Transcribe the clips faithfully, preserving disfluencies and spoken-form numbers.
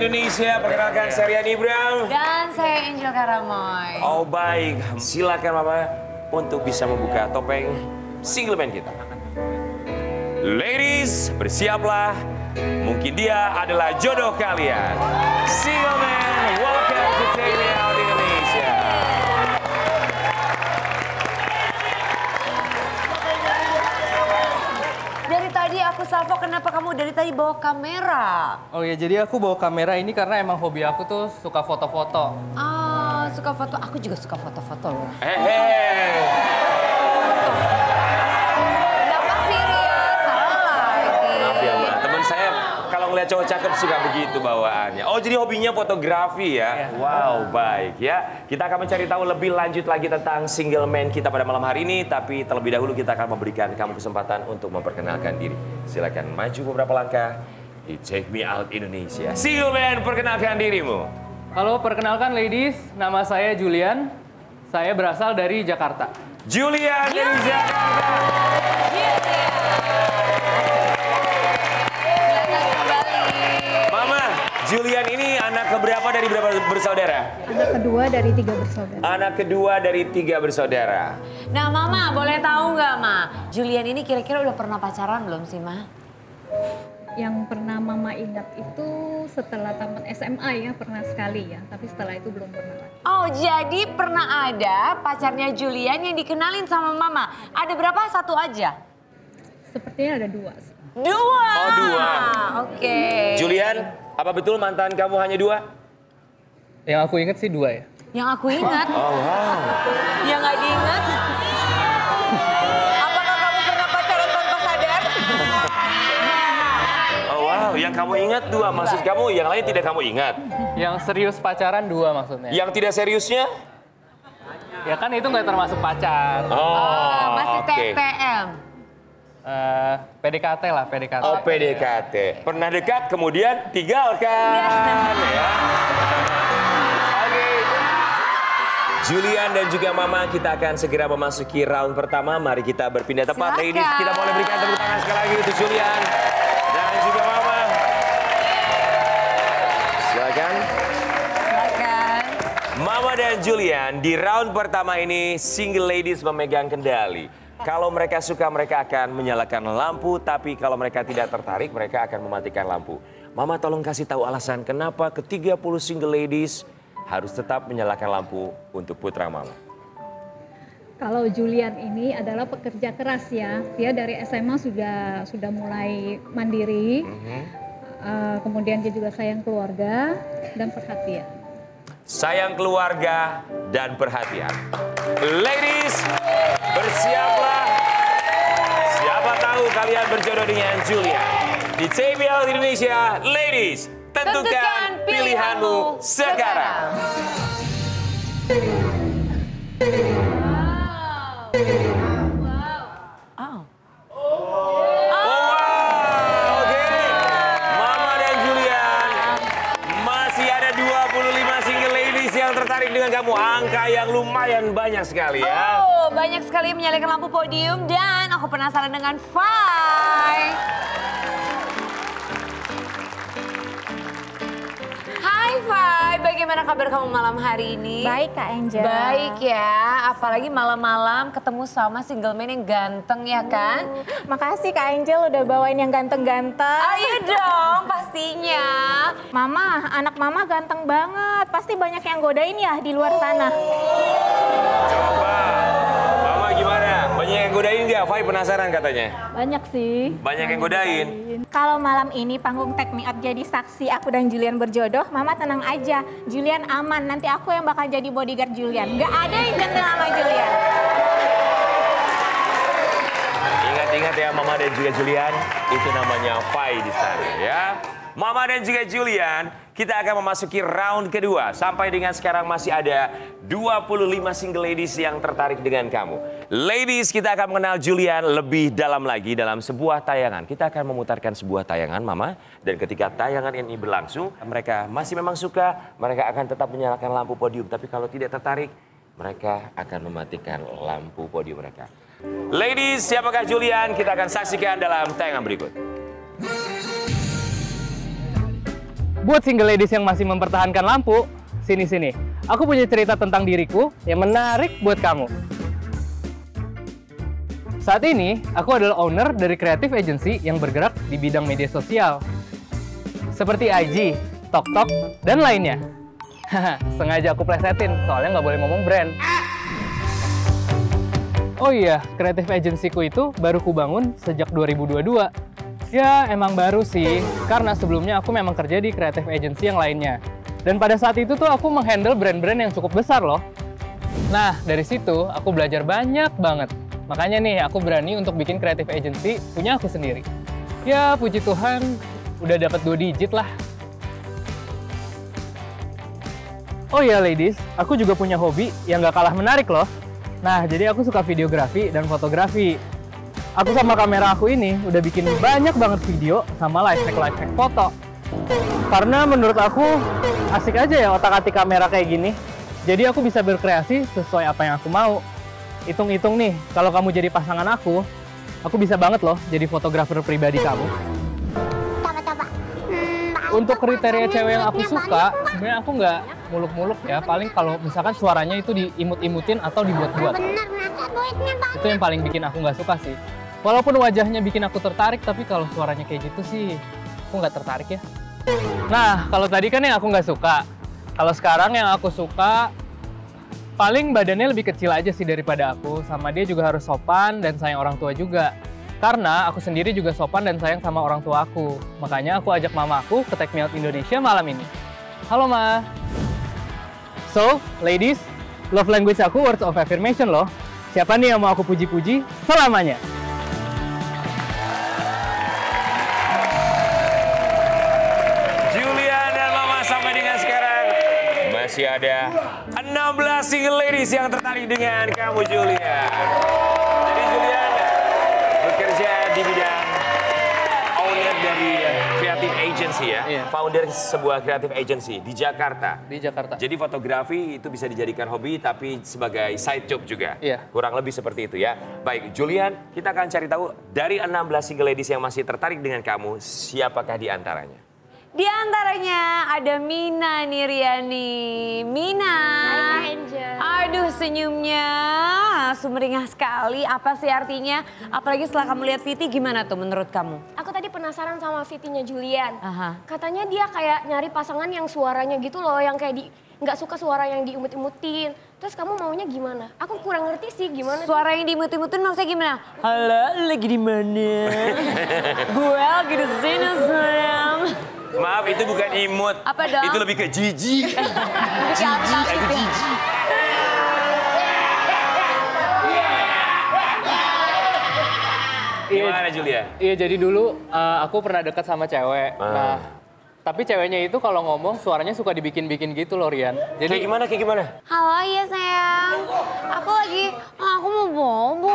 Indonesia, perkenalkan saya Rian Ibrahim. Dan saya Angel Karamoy. Oh baik, silakan Mama untuk bisa membuka topeng single man kita. Ladies, bersiaplah. Mungkin dia adalah jodoh kalian. Single man, welcome to Take Me Out Indonesia. Dari tadi aku salvo, kenapa kamu dari tadi bawa kamera? Oh ya, jadi aku bawa kamera ini karena emang hobi aku tuh suka foto-foto. Ah, suka foto. Aku juga suka foto-foto loh. Hehe. Kenapa sih Rian? Salah lagi. Maaf ya Mbak, teman saya kalau ngeliat cowok cakep suka begitu bawaannya. Oh jadi hobinya fotografi ya? Wow, baik ya. Kita akan mencari tahu lebih lanjut lagi tentang single man kita pada malam hari ini. Tapi terlebih dahulu kita akan memberikan kamu kesempatan untuk memperkenalkan diri. Silakan maju beberapa langkah di Take Me Out Indonesia. Single man, perkenalkan dirimu. Halo, perkenalkan ladies, nama saya Julian. Saya berasal dari Jakarta. Julian dari Jakarta. Mama, Julian ini anak keberapa dari berapa bersaudara? Anak kedua dari tiga bersaudara. Anak kedua dari tiga bersaudara. Nah Mama, boleh tahu nggak Ma? Julian ini kira-kira udah pernah pacaran belum sih Ma? Yang pernah Mama ingat itu setelah tamat S M A ya, pernah sekali ya. Tapi setelah itu belum pernah lagi. Oh, jadi pernah ada pacarnya Julian yang dikenalin sama Mama. Ada berapa? Satu aja? Sepertinya ada dua. Dua. Oh, dua. Oke. Julian, apa betul mantan kamu hanya dua? Yang aku ingat sih dua ya. Yang aku ingat. Oh, wow. Yang nggak diingat. Apakah kamu pernah pacaran tanpa sadar? Oh, wow. Yang kamu ingat dua. Maksud kamu yang lain tidak kamu ingat? Yang serius pacaran dua maksudnya. Yang tidak seriusnya? Ya kan itu nggak termasuk pacar. Oh, Ah, masih oke. T T M. Eh, P D K T lah, P D K T. Oh, P D K T. Pernah dekat, kemudian tinggalkan. Ya. Oke. Julian dan juga Mama, kita akan segera memasuki round pertama. Mari kita berpindah tempat. Silakan. Ladies, kita boleh berikan tepuk tangan sekali lagi untuk Julian dan juga Mama. Silakan. Silakan. Mama dan Julian, di round pertama ini single ladies memegang kendali. Kalau mereka suka, mereka akan menyalakan lampu. Tapi kalau mereka tidak tertarik, mereka akan mematikan lampu. Mama tolong kasih tahu alasan kenapa ke tiga puluh single ladies harus tetap menyalakan lampu untuk putra Mama. Kalau Julian ini adalah pekerja keras ya. Dia dari S M A sudah sudah mulai mandiri. Mm-hmm. Uh, kemudian dia juga sayang keluarga dan perhatian. Sayang keluarga dan perhatian. Ladies, bersiaplah. Siapa tahu kalian berjodoh dengan Julia. Di Take Me Out Indonesia, ladies, tentukan, Tentukan pilihanmu sekarang. Oh. Tertarik dengan kamu, angka yang lumayan banyak sekali ya. Oh, banyak sekali menyalakan lampu podium dan aku penasaran dengan Fai. Hai Fai, bagaimana kabar kamu malam hari ini? Baik Kak Angel. Baik ya, apalagi malam-malam ketemu sama single man yang ganteng ya kan? Makasih Kak Angel udah bawain yang ganteng-ganteng. Ayo dong, pastinya. Mama, anak mama ganteng banget. Pasti banyak yang godain ya di luar sana. Coba, Mama gimana? Banyak yang godain nggak? Fai penasaran katanya. Banyak sih. Banyak yang godain. Kalau malam ini panggung Take Me Out jadi saksi aku dan Julian berjodoh, Mama tenang aja. Julian aman, nanti aku yang bakal jadi bodyguard Julian. Gak ada yang ganteng sama Julian. Ingat-ingat ya Mama dan juga Julian, itu namanya Fai di sana ya. Mama dan juga Julian, kita akan memasuki round kedua. Sampai dengan sekarang masih ada dua puluh lima single ladies yang tertarik dengan kamu. Ladies, kita akan mengenal Julian lebih dalam lagi dalam sebuah tayangan. Kita akan memutarkan sebuah tayangan, Mama. Dan ketika tayangan ini berlangsung, mereka masih memang suka, mereka akan tetap menyalakan lampu podium. Tapi kalau tidak tertarik, mereka akan mematikan lampu podium mereka. Ladies, siapakah Julian? Kita akan saksikan dalam tayangan berikut. buat single ladies yang masih mempertahankan lampu, sini-sini. Aku punya cerita tentang diriku yang menarik buat kamu. Saat ini, aku adalah owner dari creative agency yang bergerak di bidang media sosial. Seperti I G, TokTok, dan lainnya. Haha, sengaja aku plesetin, soalnya nggak boleh ngomong brand. Oh iya, creative agency-ku itu baru kubangun sejak dua ribu dua puluh dua. Ya, emang baru sih, karena sebelumnya aku memang kerja di creative agency yang lainnya. Dan pada saat itu tuh aku menghandle brand-brand yang cukup besar loh. Nah, dari situ aku belajar banyak banget. Makanya nih, aku berani untuk bikin creative agency punya aku sendiri. Ya, puji Tuhan, udah dapat dua digit lah. Oh iya ladies, aku juga punya hobi yang gak kalah menarik loh. Nah, jadi aku suka videografi dan fotografi. Aku sama kamera aku ini udah bikin banyak banget video sama live hack live hack foto. Karena menurut aku asik aja ya otak-atik kamera kayak gini. Jadi aku bisa berkreasi sesuai apa yang aku mau. Hitung-hitung nih, kalau kamu jadi pasangan aku, aku bisa banget loh jadi fotografer pribadi kamu. Untuk kriteria cewek yang aku suka, sebenarnya aku nggak muluk-muluk ya. Paling kalau misalkan suaranya itu diimut-imutin atau dibuat-buat. Itu yang paling bikin aku nggak suka sih. Walaupun wajahnya bikin aku tertarik, tapi kalau suaranya kayak gitu sih, aku nggak tertarik ya. Nah, kalau tadi kan yang aku nggak suka. Kalau sekarang yang aku suka, paling badannya lebih kecil aja sih daripada aku. Sama dia juga harus sopan dan sayang orang tua juga. Karena aku sendiri juga sopan dan sayang sama orang tua aku. Makanya aku ajak mama aku ke Take Me Out Indonesia malam ini. Halo Ma. So, ladies, love language aku words of affirmation loh. Siapa nih yang mau aku puji-puji selamanya? Julian dan Mama sampai dengan sekarang masih ada enam belas single ladies yang tertarik dengan kamu Julian. Jadi Julian bekerja di bidang owner dari creative agency ya, Iya. founder sebuah creative agency di Jakarta. Di Jakarta. Jadi fotografi itu bisa dijadikan hobi tapi sebagai side job juga. Iya. Kurang lebih seperti itu ya. Baik, Julian, kita akan cari tahu dari enam belas single ladies yang masih tertarik dengan kamu, siapakah di antaranya? Di antaranya ada Mina Niriani. Mina. Hai, Angel. Aduh senyumnya sumringah sekali. Apa sih artinya? Apalagi setelah kamu lihat Viti, gimana tuh menurut kamu? Aku tadi penasaran sama Vitinya Julian. Aha. Katanya dia kayak nyari pasangan yang suaranya gitu loh, yang kayak di nggak suka suara yang diimut-imutin. Terus kamu maunya gimana? Aku kurang ngerti sih gimana. Suara yang dimut-imutin maksudnya gimana? Halo, lagi di mana? Gue lagi di sini sayang. Maaf, itu bukan imut. Apa dong? Itu lebih ke jijik. Jijik, aku jijik. Gimana Julia? Iya, jadi dulu uh, aku pernah dekat sama cewek. Ah. Nah, tapi ceweknya itu kalau ngomong suaranya suka dibikin-bikin gitu loh, Rian. Jadi Jadi gimana, kayak gimana? Halo, iya sayang. Aku lagi, aku mau bobo.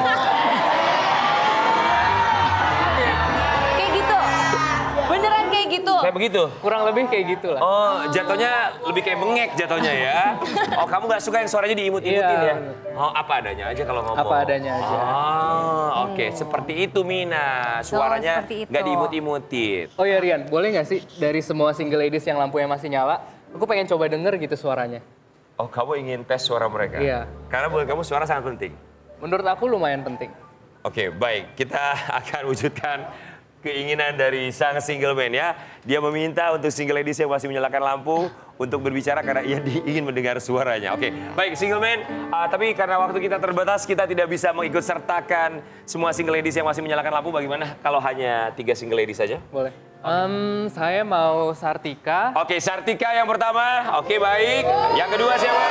Kayak gitu? Beneran kayak gitu? Kayak begitu? kurang lebih kayak gitu lah. Oh, jatuhnya lebih kayak bengek jatuhnya ya. Oh, kamu nggak suka yang suaranya diimut-imutin Iya. ya? Oh, apa adanya aja kalau ngomong. Apa adanya aja. Oh, oke. Seperti itu Mina. Suaranya seperti itu. nggak diimut-imutin. Oh ya Rian, boleh nggak sih dari semua single ladies yang lampunya masih nyala, aku pengen coba denger gitu suaranya. Oh, kamu ingin tes suara mereka? Iya. Karena buat kamu suara sangat penting. Menurut aku lumayan penting. Oke, baik. Kita akan wujudkan keinginan dari sang single man ya. Dia meminta untuk single ladies yang masih menyalakan lampu untuk berbicara karena ia ingin mendengar suaranya. Oke, baik single man. Uh, tapi karena waktu kita terbatas, kita tidak bisa mengikut sertakan semua single ladies yang masih menyalakan lampu. Bagaimana kalau hanya tiga single ladies saja? Boleh. Em, saya mau Sartika. Oke, Sartika yang pertama. Oke, baik. Yang kedua siapa?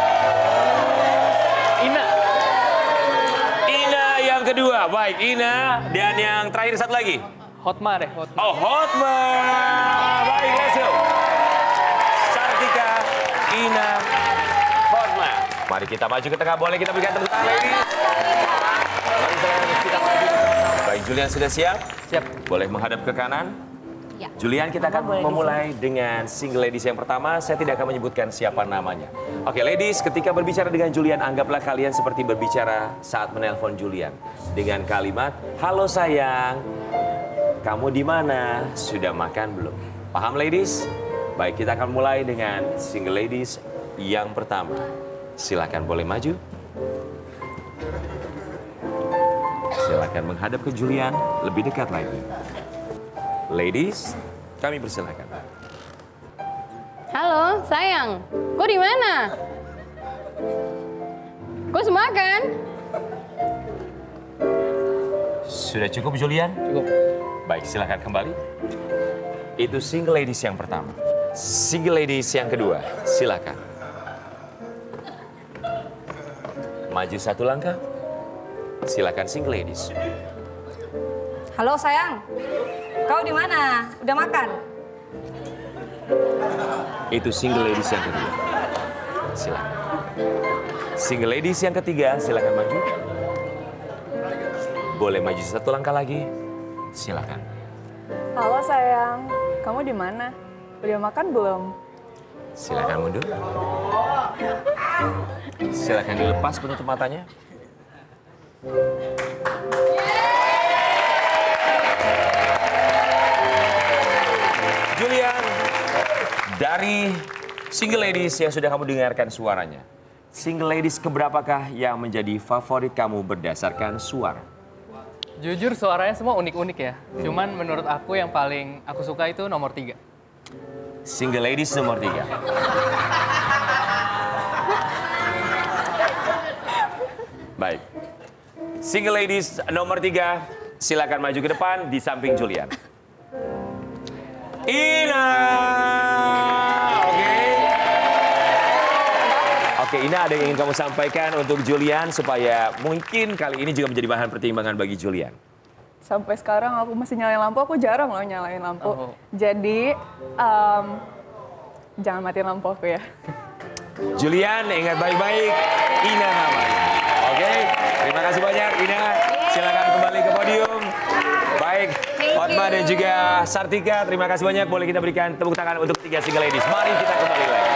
Ina. Ina yang kedua. Baik, Ina. Dan yang terakhir satu lagi. Hotma deh, Hotma. Oh, Hotma. Baik, let's go. Sartika, Ina, Hotma. Mari kita maju ke tengah. Boleh kita berikan tepuk tangan, ladies. Mari kita maju. Baik, Julian sudah siap? Siap. Boleh menghadap ke kanan. Ya. Julian, kita akan boleh di memulai dengan single ladies yang pertama. Saya tidak akan menyebutkan siapa namanya. Oke, ladies, ketika berbicara dengan Julian, anggaplah kalian seperti berbicara saat menelpon Julian. Dengan kalimat, halo sayang, kamu di mana? Sudah makan belum? Paham ladies? Baik, kita akan mulai dengan single ladies yang pertama. Silakan boleh maju. Silakan menghadap ke Julian, lebih dekat lagi. Ladies, kami persilakan. Halo, sayang. Kok di mana? Kok semakan? Sudah cukup Julian? Cukup. Baik, silakan kembali. Itu single ladies yang pertama. Single ladies yang kedua, silakan. Maju satu langkah. Silakan single ladies. Halo, sayang. Kau di mana? Udah makan? Itu single ladies yang kedua. Silakan. Single ladies yang ketiga, silakan maju. Boleh maju satu langkah lagi. Silakan. Halo sayang, kamu di mana? Udah makan belum? Silakan mundur. Silakan dilepas penutup matanya. Julian, dari single ladies yang sudah kamu dengarkan suaranya, single ladies keberapakah yang menjadi favorit kamu berdasarkan suara? Jujur suaranya semua unik-unik ya. Cuman menurut aku yang paling aku suka itu nomor tiga. Single ladies nomor tiga. Baik. Single ladies nomor tiga, silakan maju ke depan di samping Julian. Ina, oke. Oke, Ina, ada yang ingin kamu sampaikan untuk Julian supaya mungkin kali ini juga menjadi bahan pertimbangan bagi Julian. Sampai sekarang aku masih nyalain lampu, aku jarang loh nyalain lampu. Oh. Jadi, um, jangan matiin lampu aku ya. Julian, ingat baik-baik, Ina namanya. Oke, terima kasih banyak Ina. Silakan kembali ke podium. Baik, Hotma dan juga Sartika, terima kasih banyak. Boleh kita berikan tepuk tangan untuk tiga single ladies. Mari kita kembali lagi.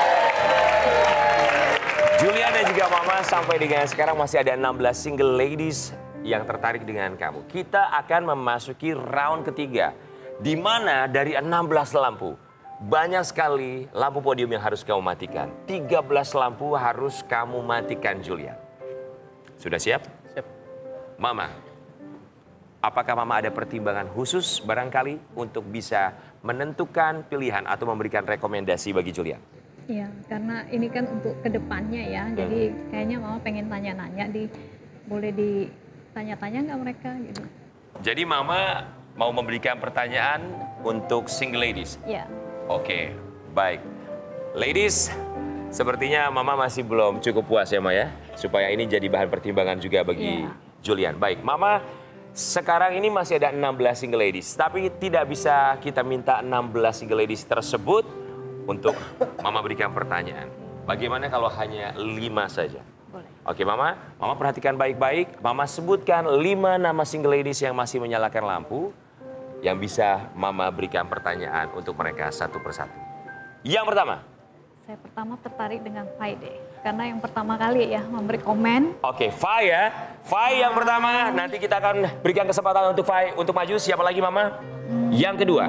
Julian dan juga Mama, sampai dengan sekarang masih ada enam belas single ladies yang tertarik dengan kamu. Kita akan memasuki round ketiga, di mana dari enam belas lampu, banyak sekali lampu podium yang harus kamu matikan. tiga belas lampu harus kamu matikan, Julian. Sudah siap? Siap. Mama, apakah Mama ada pertimbangan khusus barangkali untuk bisa menentukan pilihan atau memberikan rekomendasi bagi Julian? Iya, karena ini kan untuk kedepannya ya. Jadi kayaknya Mama pengen tanya-nanya di, boleh ditanya-tanya nggak mereka gitu? Jadi Mama mau memberikan pertanyaan untuk single ladies? Iya. Oke, baik. Ladies, sepertinya Mama masih belum cukup puas ya, Ma ya? Supaya ini jadi bahan pertimbangan juga bagi Yeah. Julian. Baik, Mama sekarang ini masih ada enam belas single ladies. Tapi tidak bisa kita minta enam belas single ladies tersebut untuk Mama berikan pertanyaan. Bagaimana kalau hanya lima saja? Boleh. Oke, Mama. Mama perhatikan baik-baik. Mama sebutkan lima nama single ladies yang masih menyalakan lampu, yang bisa Mama berikan pertanyaan untuk mereka satu persatu. Yang pertama. Saya pertama tertarik dengan Fai deh. Karena yang pertama kali ya memberi komen. Oke, Fai ya. Fai yang pertama. Nanti kita akan berikan kesempatan untuk Fai untuk maju. Siapa lagi, Mama? Hmm. Yang kedua.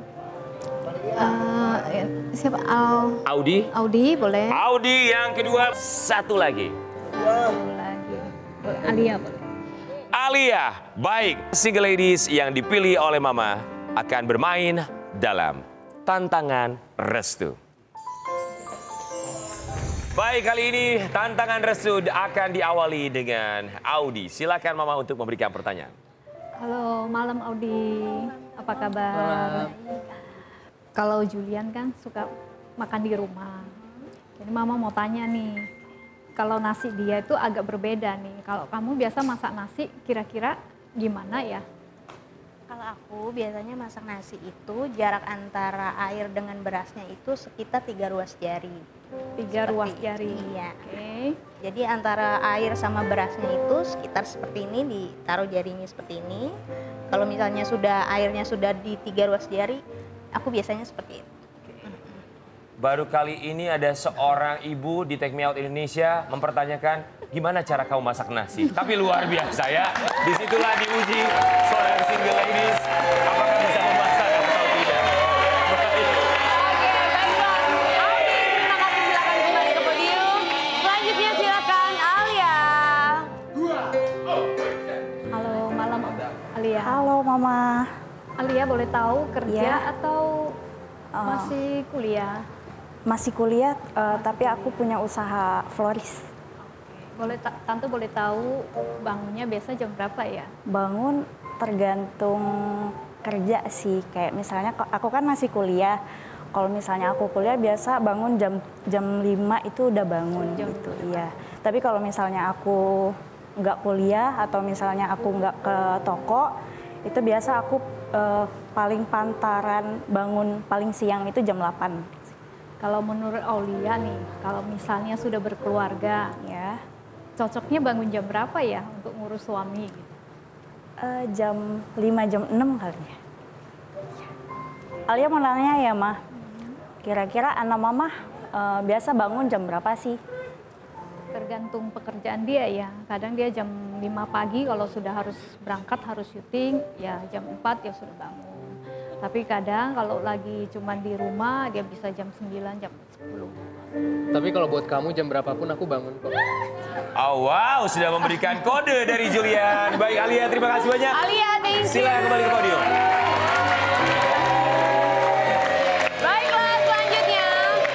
Uh, siapa? Al Audi. Audi boleh. Audi yang kedua. Satu lagi. Satu lagi. Boleh. Alia boleh. Alia. Baik. Single ladies yang dipilih oleh Mama akan bermain dalam tantangan restu. Baik, kali ini tantangan restu akan diawali dengan Audi. Silakan Mama untuk memberikan pertanyaan. Halo, malam Audi. Apa kabar? Kalau Julian kan suka makan di rumah. Jadi Mama mau tanya nih, kalau nasi dia itu agak berbeda nih. Kalau kamu biasa masak nasi, kira-kira gimana ya? Kalau aku biasanya masak nasi itu jarak antara air dengan berasnya itu sekitar tiga ruas jari. Tiga Seperti ruas itu. jari. Iya. Oke. Jadi antara air sama berasnya itu sekitar seperti ini, ditaruh jarinya seperti ini. Kalau misalnya sudah airnya sudah di tiga ruas jari, aku biasanya seperti itu. Baru kali ini ada seorang ibu di Take Me Out Indonesia mempertanyakan gimana cara kamu masak nasi. Tapi luar biasa ya. Disitulah diuji seorang single ladies. Apakah bisa memasak atau tidak. Baik. Halo, malam Alia. Halo Mama. Alia boleh tahu kerja Iya. atau Uh, masih kuliah? Masih kuliah, uh, tapi aku punya usaha floris. Boleh ta- Tante boleh tahu bangunnya biasa jam berapa ya? Bangun tergantung kerja sih. Kayak misalnya ko- aku kan masih kuliah. Kalau misalnya aku kuliah biasa bangun jam jam lima itu udah bangun Jam gitu. Iya. Tapi kalau misalnya aku nggak kuliah atau misalnya aku nggak ke toko, itu biasa aku uh, paling pantaran bangun paling siang itu jam delapan. Kalau menurut Aulia nih, kalau misalnya sudah berkeluarga, Ya. cocoknya bangun jam berapa ya untuk ngurus suami? Gitu? Uh, jam lima, jam enam kali ya. Alia mau nanya ya, Mah. Kira-kira anak Mama uh, biasa bangun jam berapa sih? Tergantung pekerjaan dia ya. Kadang dia jam lima pagi kalau sudah harus berangkat, harus syuting, ya jam empat ya sudah bangun. Tapi kadang kalau lagi cuman di rumah, dia bisa jam sembilan, jam sepuluh. Tapi kalau buat kamu jam berapapun aku bangun kok. Oh wow, sudah memberikan kode dari Julian. Baik Alia, terima kasih banyak. Alia, thank you. Silakan kembali ke podium. Baiklah, selanjutnya.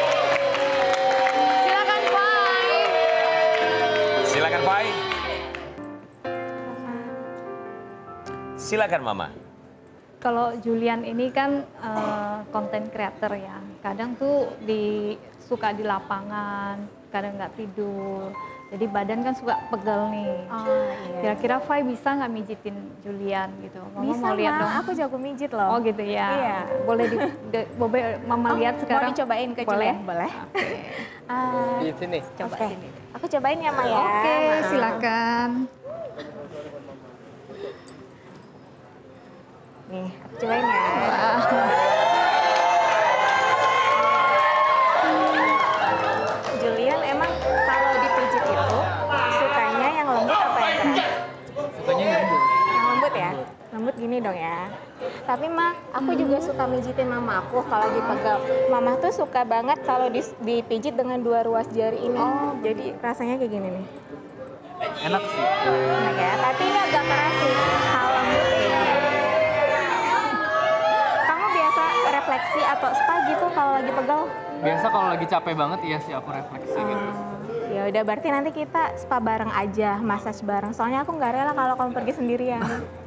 Silakan Fai. Silakan Fai. Silakan Mama. Kalau Julian ini kan konten creator ya. Kadang tuh di suka di lapangan, kadang nggak tidur. Jadi badan kan suka pegel nih. Oh, iya. Kira-kira Fai bisa nggak mijitin Julian gitu? Mama Bisa, mau lihat Ma. dong. Aku jago mijit loh. Oh gitu ya. Iya. Boleh di, de- boleh Mama Oh, lihat sekarang. Mau dicobain ke Boleh. Julian? Boleh. Oke. Ah, Di sini. Coba Oke. sini. Aku cobain ya, Ma ya. Oke, Ma. silakan. Nih, aku cobain ya. Julian emang kalau dipijit itu sukanya yang lembut apa yang keras? Sukanya lembut. Yang lembut ya? Lembut gini dong ya. Tapi Ma, aku juga suka mijitin mama aku kalau dipegang. Mama tuh suka banget kalau dis- dipijit dengan dua ruas jari ini. Oh, jadi rasanya kayak gini nih. Enak sih. Enak ya, tapi ini agak keras sih. Hal lembut ya. Kamu biasa refleksi atau spa gitu kalau lagi pegel? Biasa kalau lagi capek banget iya sih aku refleksi gitu. Ya udah, berarti nanti kita spa bareng aja, massage bareng. Soalnya aku nggak rela kalau kamu pergi sendirian.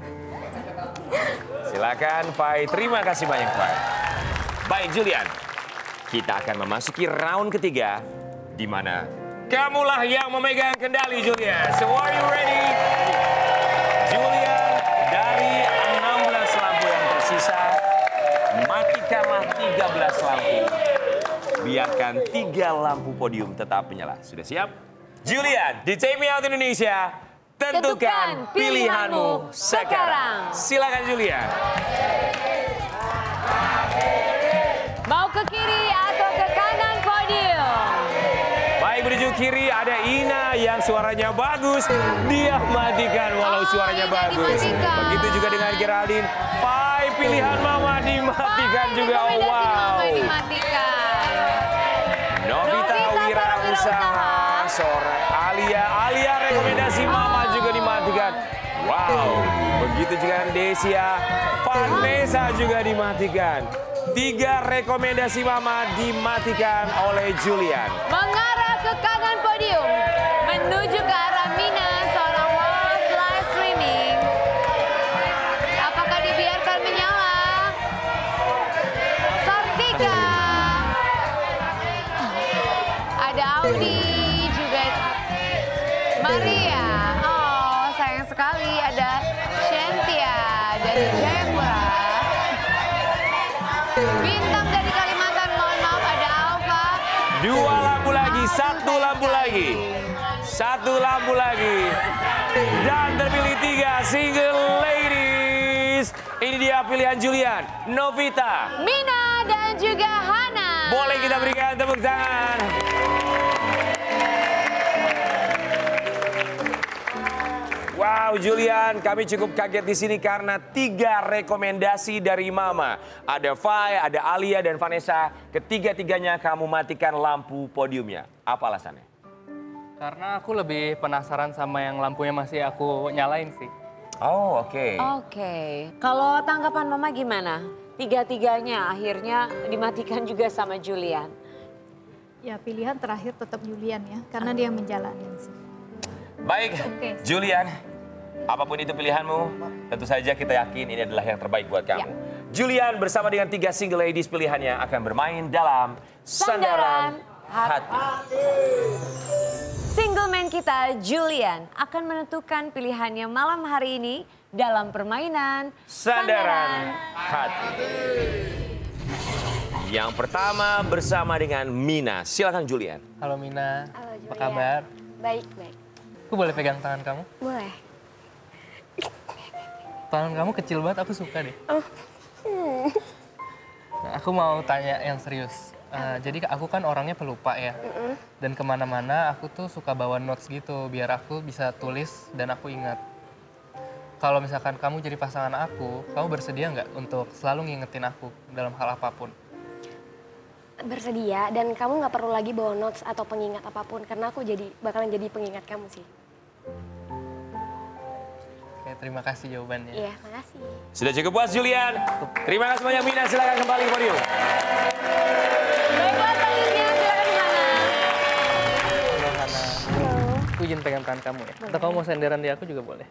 Silakan Fai, terima kasih banyak Fai. Baik Julian, kita akan memasuki round ketiga, di mana kamulah yang memegang kendali Julian. So are you ready? Julian, dari enam belas lampu yang tersisa, matikanlah tiga belas lampu. Biarkan tiga lampu podium tetap menyala. Sudah siap? Julian, di Take Me Out Indonesia, tentukan pilihanmu sekarang. Silakan Julian. Mau ke kiri atau ke kanan podium? Baik, menuju kiri ada Ina yang suaranya bagus. Dia matikan walau Oh, suaranya Ina bagus. dimatikan. Begitu juga dengan Geraldine. Fai, pilihan Mama dimatikan Fai, juga. rekomendasi Wow. Mama dimatikan. Novita Novita, Wirausaha. Sore Alia. Alia rekomendasi Mama juga dimatikan. Wow. Begitu juga dengan Desia. Vanessa juga dimatikan. Tiga rekomendasi Mama dimatikan oleh Julian. Mengarah ke kanan podium, menuju ke arah Mina, seorang host live streaming. Apakah dibiarkan menyala? Sartika. Ada Audi, juga Maria. Oh, sayang sekali ada Shentia dari Jayapura. Bintang dari Kalimantan, mohon maaf ada Alfa. Dua lampu lagi, satu lampu lagi. Satu lampu lagi. Dan terpilih tiga single ladies. Ini dia pilihan Julian, Novita. Mina dan juga Hana. Boleh kita berikan tepuk tangan. Wow, Julian, kami cukup kaget di sini karena tiga rekomendasi dari Mama. Ada Fai, ada Alia, dan Vanessa. Ketiga-tiganya kamu matikan lampu podiumnya. Apa alasannya? Karena aku lebih penasaran sama yang lampunya masih aku nyalain sih. Oh, oke. Okay. Oke. Okay. Kalau tanggapan Mama gimana? Tiga-tiganya akhirnya dimatikan juga sama Julian. Ya pilihan terakhir tetap Julian ya, karena dia menjalani sih. Baik, okay. Julian. Apapun itu pilihanmu, tentu saja kita yakin ini adalah yang terbaik buat kamu. Ya. Julian bersama dengan tiga single ladies pilihannya akan bermain dalam Sandaran Hati. Single man kita, Julian, akan menentukan pilihannya malam hari ini dalam permainan Sandaran Hati. Yang pertama bersama dengan Mina. Silakan Julian. Halo Mina, Halo, Julian. Apa kabar? Baik, baik. Aku boleh pegang tangan kamu? Boleh. Tangan kamu kecil banget, aku suka deh. Oh. Hmm. Nah, aku mau tanya yang serius. Uh, jadi aku kan orangnya pelupa ya, Mm-mm. dan kemana-mana aku tuh suka bawa notes gitu biar aku bisa tulis dan aku ingat. Kalau misalkan kamu jadi pasangan aku, kamu bersedia nggak untuk selalu ngingetin aku dalam hal apapun? Bersedia, dan kamu nggak perlu lagi bawa notes atau pengingat apapun karena aku jadi bakalan jadi pengingat kamu sih. Oke, terima kasih jawabannya. Iya, makasih. Sudah cukup puas Julian? Terima kasih banyak Mina, silakan kembali ke podium. Baiklah selanjutnya, silakan Hana. Halo Hana. Halo. Aku izin pegang tangan kamu ya. Atau kamu mau senderan di aku juga boleh.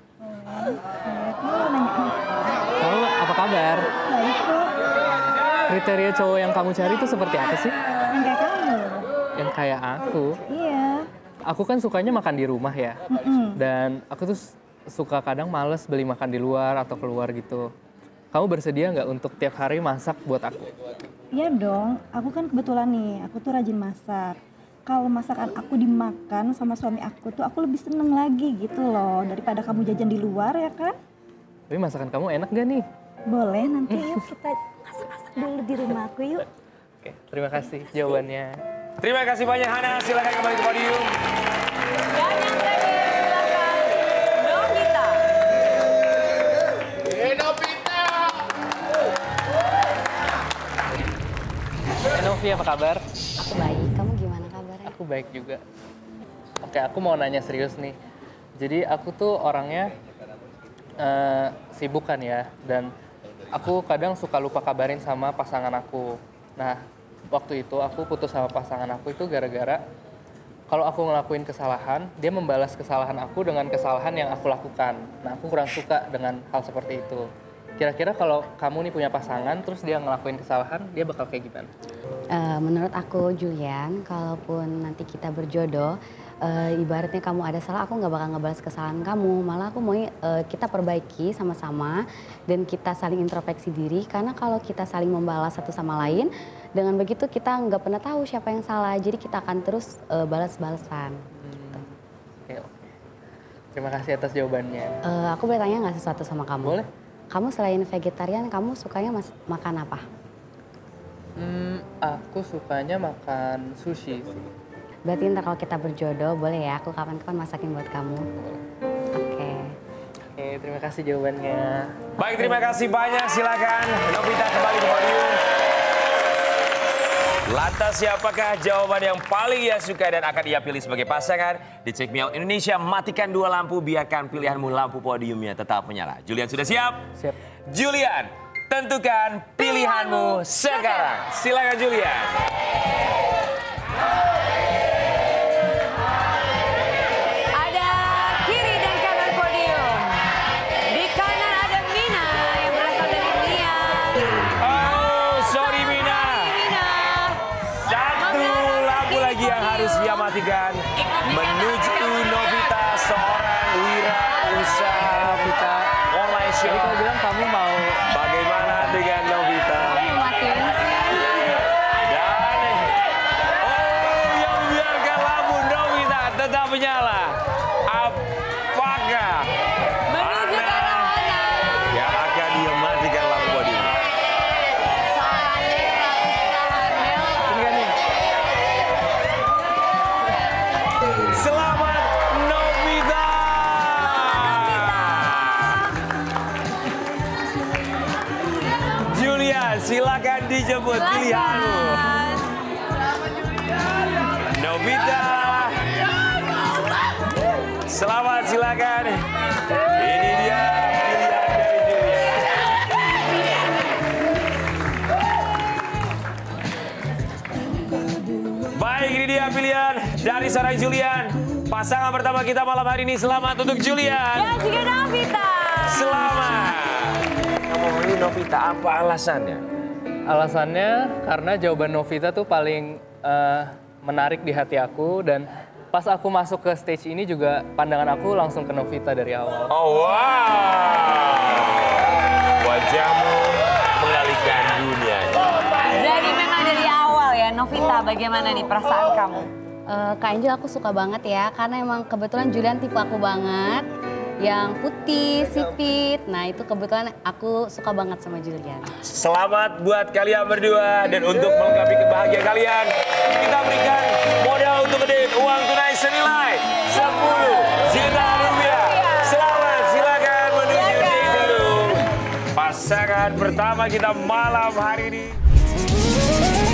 Kamu apa kabar? Baik kok. Kriteria cowok yang kamu cari itu seperti apa sih? Yang kayak kamu. Yang kayak aku? Iya. Aku kan sukanya makan di rumah ya. Mm-mm. Dan aku tuh suka kadang males beli makan di luar atau keluar gitu. Kamu bersedia nggak untuk tiap hari masak buat aku? Iya dong, aku kan kebetulan nih, aku tuh rajin masak. Kalau masakan aku dimakan sama suami aku tuh aku lebih seneng lagi gitu loh. Daripada kamu jajan di luar ya kan? Tapi masakan kamu enak gak nih? Boleh, nanti yuk kita masak-masak dulu di rumah aku yuk. Oke, terima kasih jawabannya. Terima kasih banyak Hana, silakan kembali ke podium. Dan yang terakhir, silakan Novita. Hey Novita! Hey Novi, apa kabar? Aku baik, kamu gimana kabarnya? Aku baik juga. Oke, aku mau nanya serius nih. Jadi aku tuh orangnya uh, sibuk kan ya, dan aku kadang suka lupa kabarin sama pasangan aku. Nah, waktu itu aku putus sama pasangan aku itu gara-gara kalau aku ngelakuin kesalahan, dia membalas kesalahan aku dengan kesalahan yang aku lakukan. Nah, aku kurang suka dengan hal seperti itu. Kira-kira kalau kamu nih punya pasangan, terus dia ngelakuin kesalahan, dia bakal kayak gimana? Uh, menurut aku, Julian, kalaupun nanti kita berjodoh, uh, ibaratnya kamu ada salah, aku nggak bakal ngebalas kesalahan kamu. Malah aku mau uh, kita perbaiki sama-sama dan kita saling introspeksi diri. Karena kalau kita saling membalas satu sama lain, dengan begitu kita nggak pernah tahu siapa yang salah. Jadi kita akan terus uh, balas-balasan. Hmm. Oke, oke. Terima kasih atas jawabannya. Uh, aku boleh tanya nggak sesuatu sama kamu? Boleh. Kamu selain vegetarian, kamu sukanya mas makan apa? Hmm, aku sukanya makan sushi sih. Berarti ntar kalau kita berjodoh, boleh ya aku kapan-kapan masakin buat kamu? Oke. Oke, terima kasih jawabannya. Baik, terima kasih banyak. Silakan Novita kembali ke podium. Lantas siapakah jawaban yang paling ia suka dan akan ia pilih sebagai pasangan? Di Check Me Out Indonesia, matikan dua lampu, biarkan pilihanmu lampu podiumnya tetap menyala. Julian sudah siap? Siap. Julian, tentukan pilihanmu sekarang. Silakan Julian. Ada kiri dan kanan podium. Di kanan ada Mina yang berasal dari Nian. Oh, sorry Mina. Satu lampu lagi yang harus ia matikan. Menuju Novita, seorang wirausaha Novita online shop. Jadi kau bilang kamu mau bagaimana dengan Novita? Matiin sih. Dan oh, yang biarkan lampu Novita tetap menyala. Apakah Menuju ke arah Hana. yang akan dia matikan lampu podium? Selamat Novita. Julian, silakan dijemput pilihanmu. Novita, Selamat, silakan. Ini dia pilihan dari Julian. Baik, ini dia pilihan dari seorang Julian. Pasangan pertama kita malam hari ini, selamat untuk Julian. Dan juga Novita. Selamat. Kamu milih Novita, apa alasannya? Alasannya karena jawaban Novita tuh paling uh, menarik di hati aku, dan pas aku masuk ke stage ini juga pandangan aku langsung ke Novita dari awal. Oh wow, wajahmu mengalihkan dunia. Jadi memang dari awal ya, Novita, bagaimana nih perasaan kamu? Uh, Kak Angel aku suka banget ya, karena emang kebetulan Julian tipe aku banget. Yang putih, sipit, nah itu kebetulan aku suka banget sama Julian. Selamat buat kalian berdua, dan untuk melengkapi kebahagiaan kalian, kita berikan modal untuk ngedate uang tunai senilai sepuluh juta rupiah. Selamat, silakan menuju date room. Pasangan pertama kita malam hari ini.